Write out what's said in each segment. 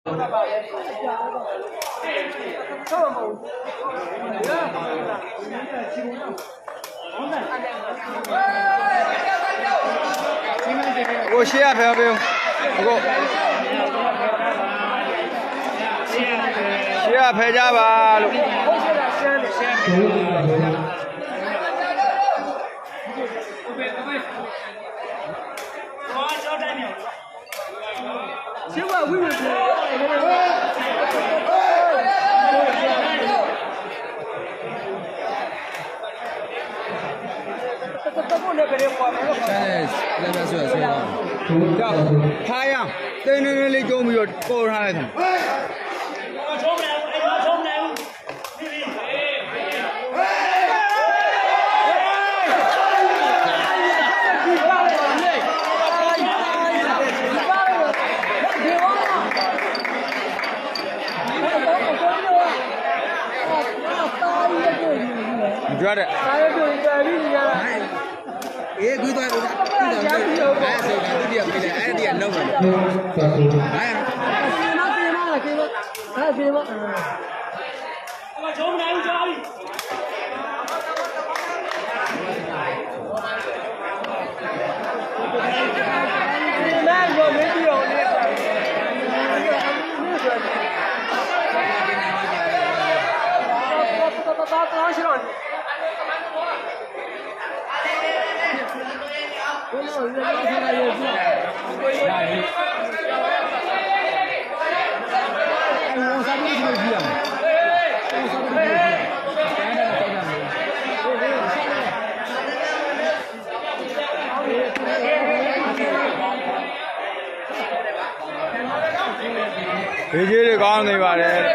我写啊，票不用，我写啊，拍家吧。太阳，对那里就没有高上来的。你觉得？哎，归队不？哎，谁干的？哎，点弄的。哎。别接着刚那把的。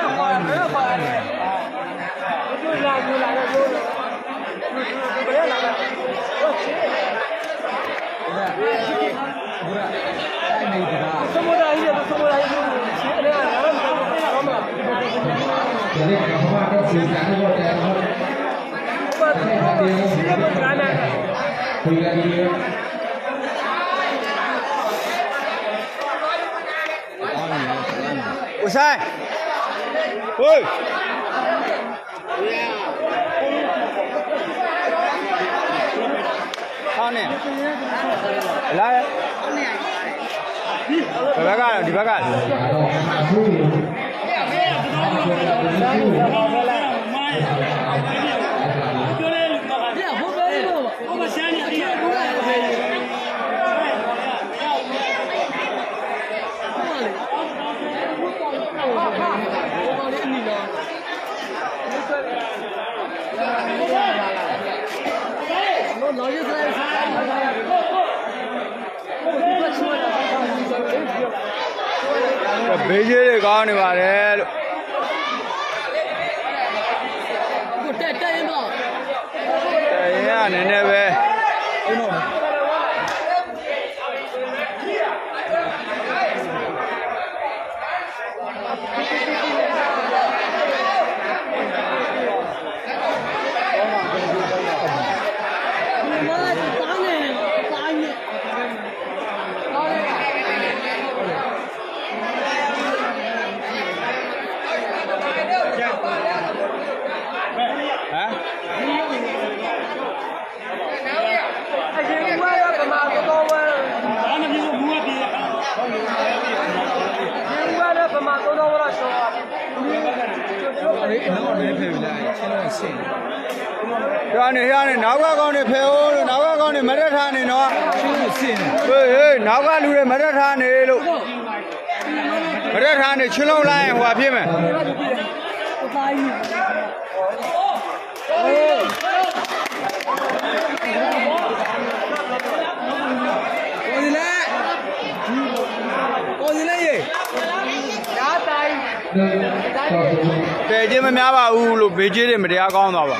我塞，喂，好呢，来，别干，你别干。别接着搞你妈的！带人吧，带人啊，奶奶呗。让你哪个讲的配合，哪个讲的没得谈的喏。对，哪个路的没得谈的路，没得谈的青龙来花皮们。对，这们面包屋路北京的没得讲到吧？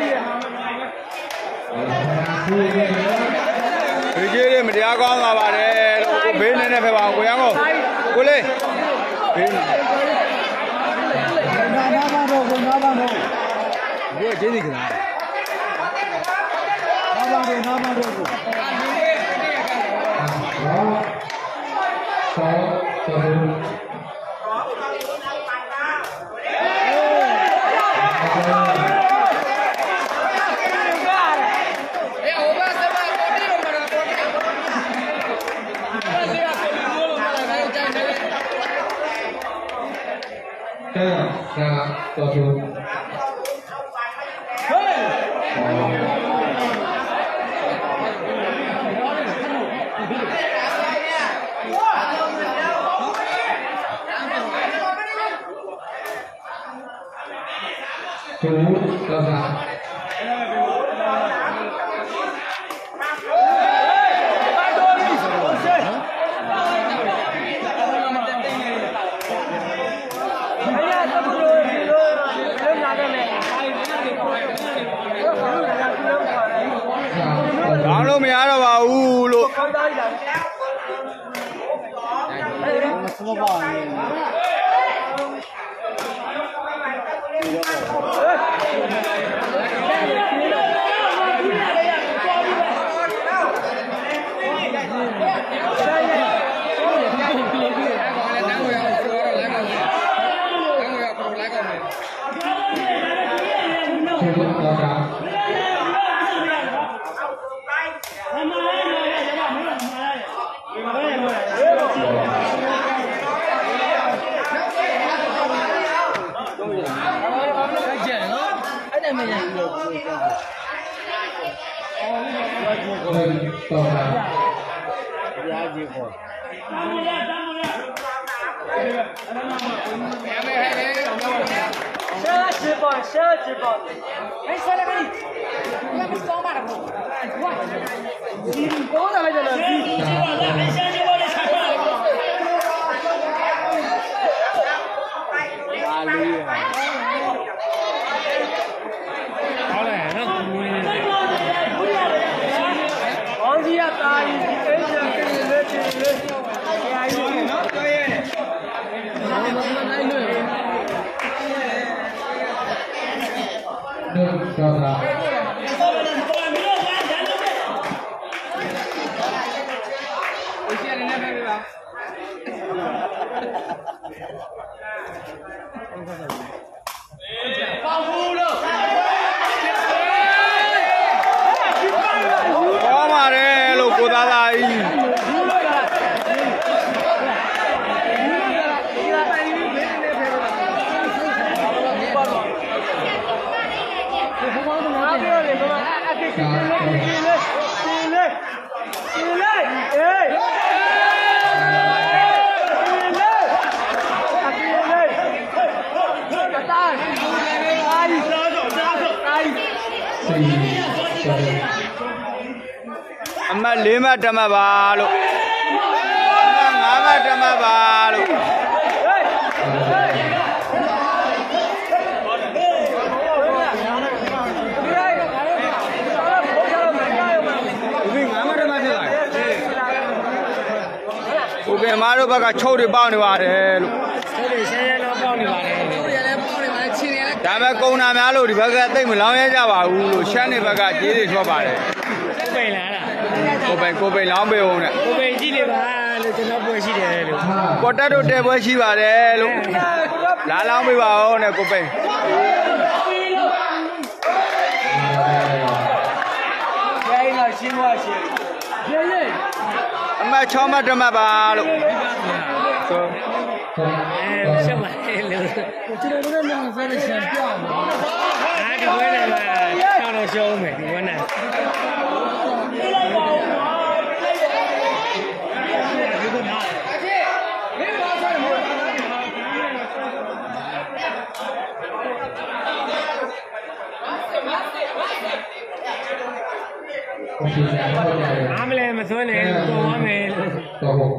北京的没得讲到吧的？ လို့ကိုဘေးနေနေဖယ်ပါအောင်ကိုရန်ကိုကိုလေးဘေးနာပါတော့ကိုနာပါတော့ကိုကျေးဇူးကလားနာပါတော့ကိုကောင်းလို့မရတော့ပါဘူးလို့အမတ်၄မှတ်တမတ်ပါလို့အမတ်၅မှတ်တမတ်ပါလို့ကိုကဲမားတို့ဘက်ကချုပ်တွေပေါက်နေပါတယ်လို့ချုပ်တွေရှင်းရှင်းတော့ပေါက်နေပါတယ်ချုပ်တွေလည်းပေါက်နေပါတယ်ချင်းတွေလည်းဒါပေမဲ့ကုံနာများလို့ဒီဘက်ကသိမ့်မလောင်းရကြပါဘူးလို့ရှမ်းနေဘက်ကကြေးတွေထွက်ပါတယ်ပိန်လာလားကိုပိန်လောင်းပေးအောင်နဲ့ကိုပိန်ကြည့်နေပါလို့ကျွန်တော်ပွဲရှိတယ်လို့ပေါ်တက်တို့တဲပွဲရှိပါတယ်လို့လာလောင်းပေးပါဦးနဲ့ကိုပိန်ခိုင်းတော့ရှင်းသွားရှင်းရေးအမတ်6မှတ်တမတ်ပါလို့ဆိုရှင်းပါလေလို့ကျွန်တော်တို့လည်းဖက်ရှင်ပြအောင်ဒီဝဲလည်းဆောင်းတော့ရှုံးမယ်ဒီဝဲနဲ့အားမလဲမစွဲနဲ့ပေါ်သွားမယ်လို့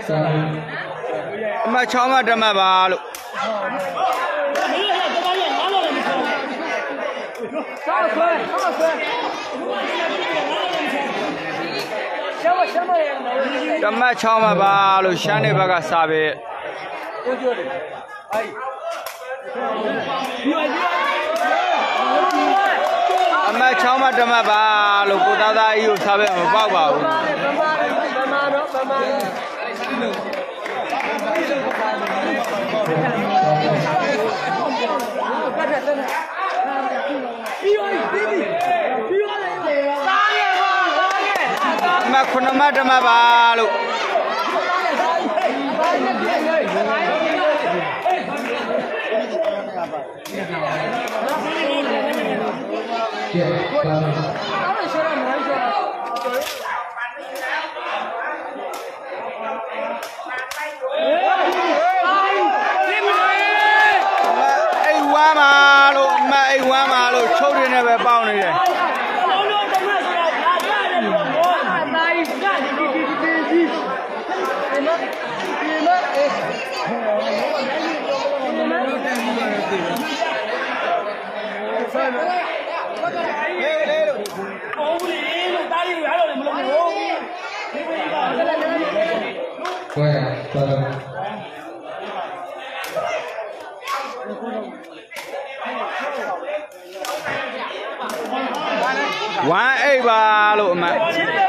mà cháu mà đâm mà bà luôn đâm mà cháu mà bà luôn sáng nay bà cả sao vậy mà cháu mà đâm mà bà luôn cô ta đã yêu sao vậy mà bao bảo mà khôn mà đâm mà bà luôn mà luôn chốt đi này về bao này quá ấy bà luôn mà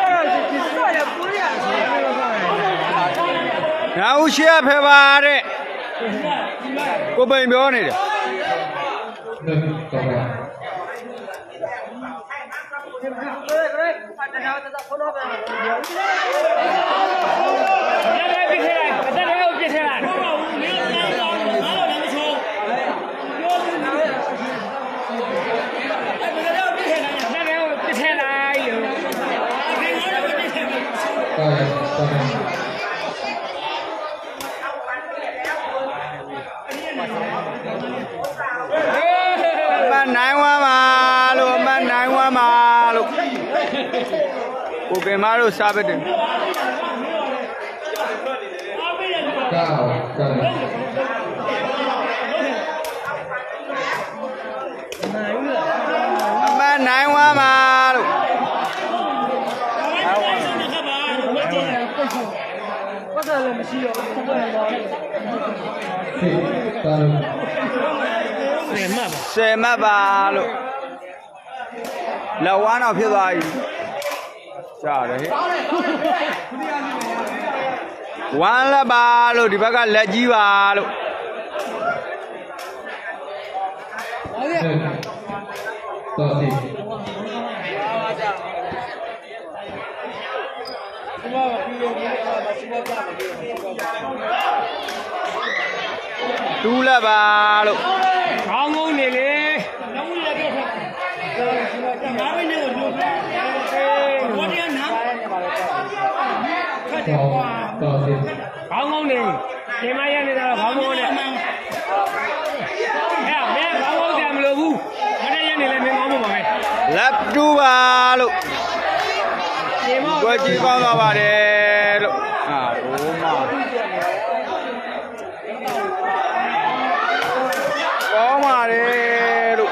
nào xe phải bà đấy có bao nhiêu này đấy Oke, malu sahabat ini. Naik malu. Sema balu. Lawan apa lagi? Chào đấy. One là ba lô, đi bác là gì ba lô. Two là ba lô. Không ngon này đi. Không ngon đi, ngày mai ăn đi tao không ngon đi. Mẹ không ngon thì làm lừa bu, ở đây ăn đi làm ngon mà mày. Lắp chú ba luôn, tôi chỉ con vào bà đây luôn. À đúng mà, có mà đây luôn.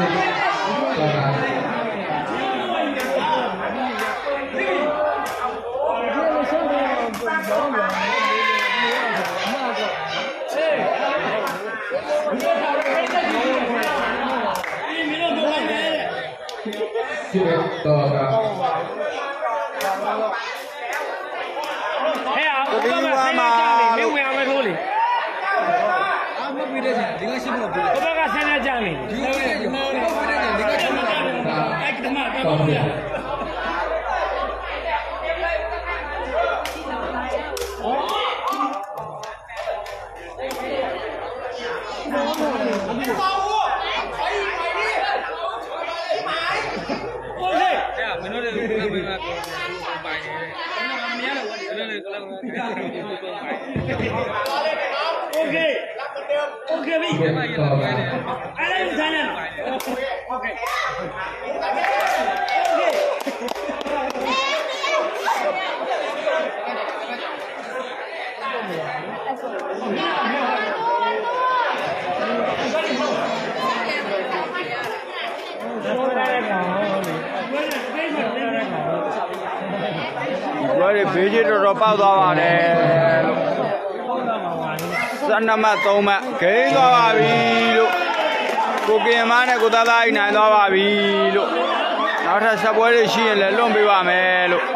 ဘေးကြီးတော်တော်ပေါက်သွားပါတယ်12မှတ်3မှတ်ဂိမ်းသွားပါပြီလို့ကိုကင်မနဲ့ကိုသားသားနိုင်သွားပါပြီလို့နောက်ထပ်ဆက်ပွဲတွေရှိရင်လည်းလွတ်ပေးပါမယ်လို့